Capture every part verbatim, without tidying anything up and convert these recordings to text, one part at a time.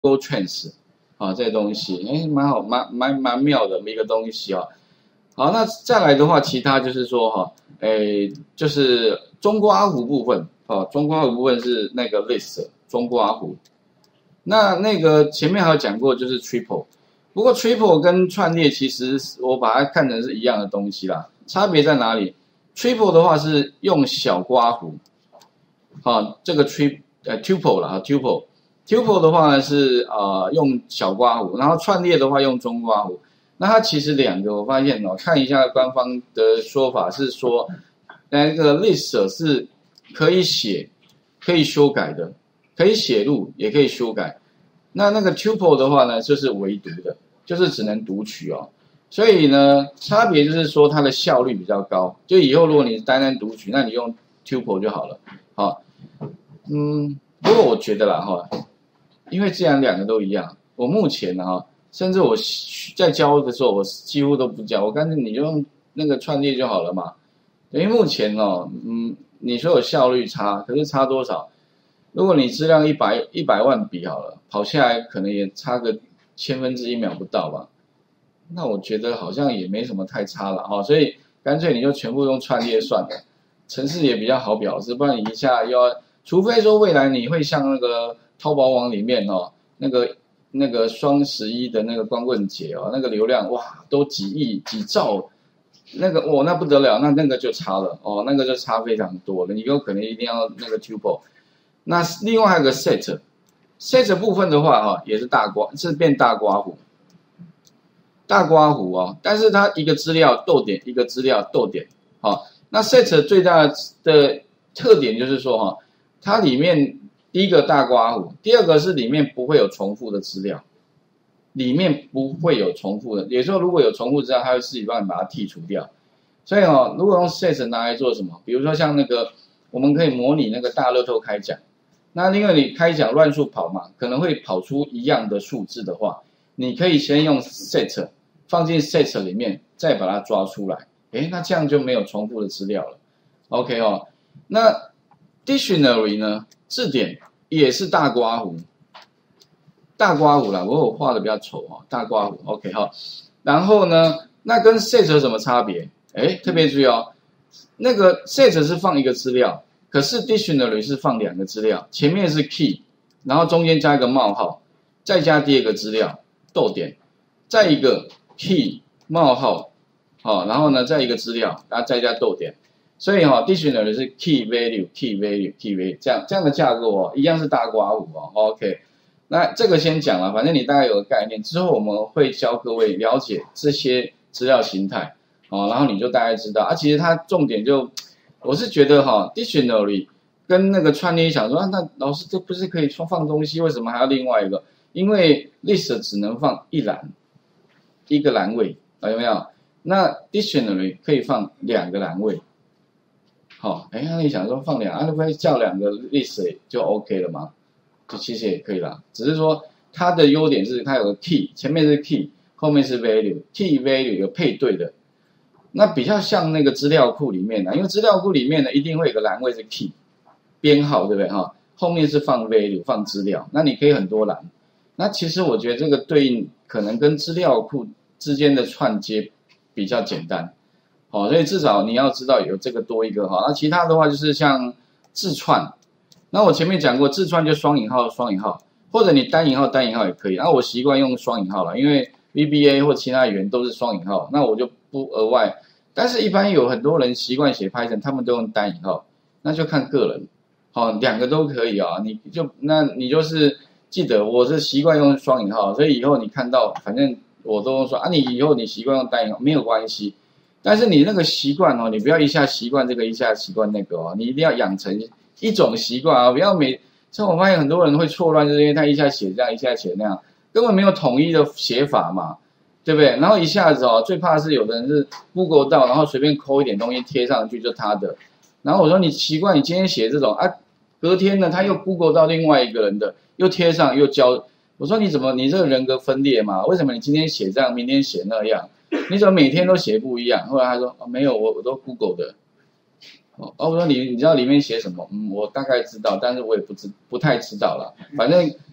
Go Trends 啊，这些东西，哎，蛮好，蛮蛮蛮妙的一个东西啊。好，那再来的话，其他就是说哈，哎，就是中刮弧部分啊，中刮弧部分是那个 list 中刮弧。那那个前面还有讲过，就是 triple， 不过 triple 跟串列其实我把它看成是一样的东西啦，差别在哪里 ？triple 的话是用小刮弧，好，这个 tri 呃 tuple 啦 tuple tuple 的话呢是呃用小刮弧，然后串列的话用中刮弧。那它其实两个，我发现哦，看一下官方的说法是说，那个 list 是可以写、可以修改的，可以写入也可以修改。那那个 tuple 的话呢，就是唯读的，就是只能读取哦。所以呢，差别就是说它的效率比较高。就以后如果你单单读取，那你用 tuple 就好了。好，嗯，不过我觉得啦哈，因为既然两个都一样，我目前呢哈。甚至我在教的时候，我几乎都不教，我干脆你就用那个串列就好了嘛。因为目前哦，嗯，你说有效率差，可是差多少？如果你质量一百一百万笔好了，跑下来可能也差个千分之一秒不到吧。那我觉得好像也没什么太差了哈，所以干脆你就全部用串列算了，程式也比较好表示，不然你一下又要，除非说未来你会像那个淘宝网里面哦，那个。那个双十一的那个光棍节哦，那个流量哇都几亿几兆，那个哦那不得了，那那个就差了哦，那个就差非常多了，你有可能一定要那个 tuple。那另外还有个 set set 部分的话哈、哦，也是大刮是变大刮弧，大刮弧哦，但是它一个资料逗点一个资料逗点，好、哦，那 set 最大的特点就是说哈、哦，它里面。第一个大刮弧，第二个是里面不会有重复的资料，里面不会有重复的，也就是说如果有重复资料，它会自己帮你把它剔除掉。所以哦，如果用 set 拿来做什么，比如说像那个，我们可以模拟那个大乐透开奖，那因为你开奖乱数跑嘛，可能会跑出一样的数字的话，你可以先用 set 放进 set 里面，再把它抓出来，诶，那这样就没有重复的资料了。OK 哦，那 dictionary 呢？字典也是大刮弧，大刮弧啦，我我画的比较丑哦，大刮弧 ，OK 哈。然后呢，那跟 set 有什么差别？哎，特别注意哦，那个 set 是放一个资料，可是 dictionary 是放两个资料，前面是 key， 然后中间加一个冒号，再加第二个资料逗点，再一个 key 冒号，好、哦，然后呢再一个资料，然后再加逗点。所以哈、哦、，dictionary 是 key value key value key value 这样这样的架构哦，一样是大刮弧哦。OK， 那这个先讲了，反正你大概有个概念，之后我们会教各位了解这些资料形态哦，然后你就大概知道啊。其实它重点就，我是觉得哈、哦、，dictionary 跟那个串列想说啊，那老师这不是可以放东西，为什么还要另外一个？因为 list 只能放一栏，一个栏位啊，有没有？那 dictionary 可以放两个栏位。好，哎，那你想说放两，啊，那不会叫两个 list 就 OK 了吗？就其实也可以啦，只是说它的优点是它有个 key， 前面是 key， 后面是 value，key value 有配对的，那比较像那个资料库里面的，因为资料库里面呢一定会有个栏位是 key， 编号对不对哈？后面是放 value 放资料，那你可以很多栏，那其实我觉得这个对应可能跟资料库之间的串接比较简单。好、哦，所以至少你要知道有这个多一个哈，那其他的话就是像字串，那我前面讲过字串就双引号双引号，或者你单引号单引号也可以，那我习惯用双引号了，因为 V B A 或其他语言都是双引号，那我就不额外，但是一般有很多人习惯写 Python， 他们都用单引号，那就看个人，好、哦，两个都可以啊，你就那你就是记得我是习惯用双引号，所以以后你看到反正我都说啊，你以后你习惯用单引号没有关系。但是你那个习惯哦，你不要一下习惯这个，一下习惯那个哦，你一定要养成一种习惯啊，不要每像我发现很多人会错乱，就是因为他一下写这样，一下写那样，根本没有统一的写法嘛，对不对？然后一下子哦，最怕是有的人是 Google 到，然后随便抠一点东西贴上去就他的，然后我说你习惯你今天写这种啊，隔天呢他又 Google 到另外一个人的，又贴上又教，我说你怎么你这个人格分裂嘛？为什么你今天写这样，明天写那样？你怎么每天都写不一样？后来他说、哦、没有，我我都 Google 的。哦，我说你你知道里面写什么？嗯，我大概知道，但是我也不知不太知道了。反正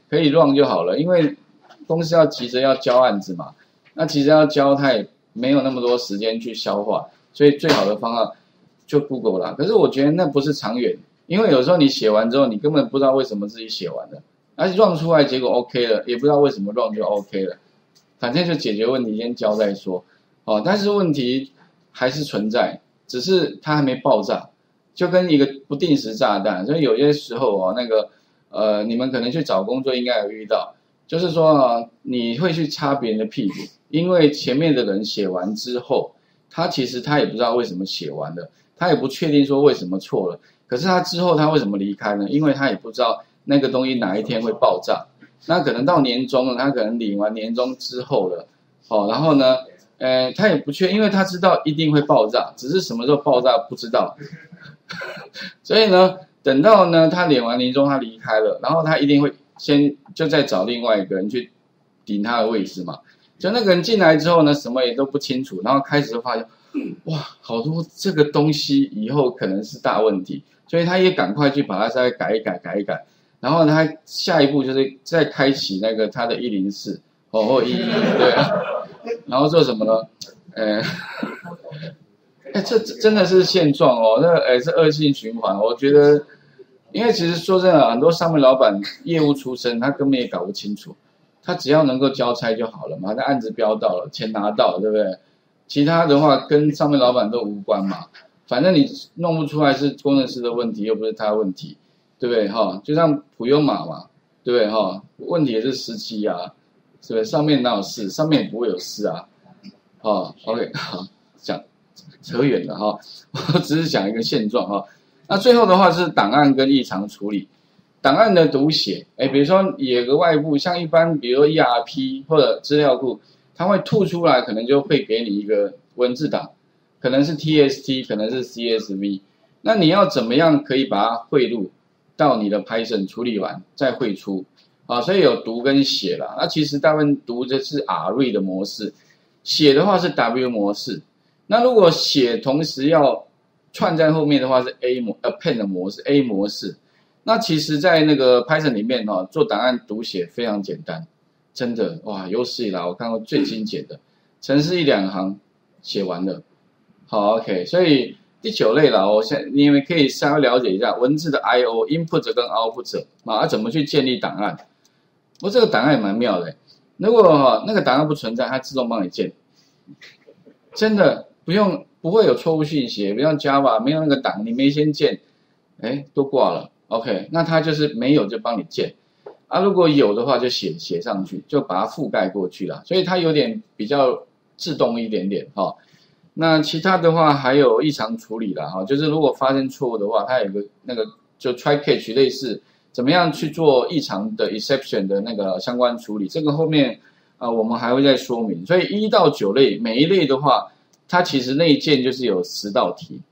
可以 run 就好了，因为公司要急着要交案子嘛，那急着要交，他也没有那么多时间去消化，所以最好的方案就 Google 啦。可是我觉得那不是长远，因为有时候你写完之后，你根本不知道为什么自己写完了，而且 run 出来结果 OK 了，也不知道为什么 run 就 OK 了，反正就解决问题先交再说，哦，但是问题还是存在，只是它还没爆炸，就跟一个不定时炸弹，所以有些时候哦，那个呃，你们可能去找工作应该有遇到。就是说啊，你会去擦别人的屁股，因为前面的人写完之后，他其实他也不知道为什么写完了，他也不确定说为什么错了。可是他之后他为什么离开呢？因为他也不知道那个东西哪一天会爆炸。那可能到年终了，他可能领完年终之后了，哦，然后呢，呃，他也不确，因为他知道一定会爆炸，只是什么时候爆炸不知道。所以呢，等到呢他领完年终他离开了，然后他一定会。先就再找另外一个人去顶他的位置嘛，就那个人进来之后呢，什么也都不清楚，然后开始就发现，哇，好多这个东西以后可能是大问题，所以他也赶快去把它再改一改，改一改，然后呢，他下一步就是再开启那个他的一零四哦或一一对，然后做什么呢？呃，哎，这真的是现状哦，那哎是恶性循环，我觉得。因为其实说真的，很多上面老板业务出身，他根本也搞不清楚，他只要能够交差就好了嘛，那案子标到了，钱拿到了，对不对？其他的话跟上面老板都无关嘛，反正你弄不出来是工程师的问题，又不是他的问题，对不对？哈，就像普悠玛嘛，对不对？哈，问题也是司机啊，是不是？上面哪有事？上面也不会有事啊。哦 ，OK， 好，讲扯远了哈，我只是讲一个现状哈。那最后的话是档案跟异常处理，档案的读写，哎，比如说有个外部，像一般比如说 E R P 或者资料库，它会吐出来，可能就会给你一个文字档，可能是 T S T， 可能是 C S V， 那你要怎么样可以把它汇入到你的 Python 处理完再汇出啊？所以有读跟写啦，那其实大部分读的是 R 的模式，写的话是 W 模式，那如果写同时要串在后面的话是 A 模 append 的模式 A 模式，那其实在那个 Python 里面哦，做档案读写非常简单，真的哇，有史以来我看过最精简的，程式一两行写完了。好 ，OK， 所以第九类啦，我现你们可以稍微了解一下文字的 I O input 跟 output 啊，怎么去建立档案。不过这个档案也蛮妙的，如果、哦、那个档案不存在，它自动帮你建，真的不用。不会有错误讯息，不像 Java 没有那个档，你没先建，哎，都挂了。OK， 那它就是没有就帮你建，啊，如果有的话就写写上去，就把它覆盖过去了。所以它有点比较自动一点点哈、哦。那其他的话还有异常处理啦哈、哦，就是如果发生错误的话，它有个那个就 try catch 类似，怎么样去做异常的 exception 的那个相关处理，这个后面啊、呃、我们还会再说明。所以一到九类每一类的话。它其实那一件就是有十道题，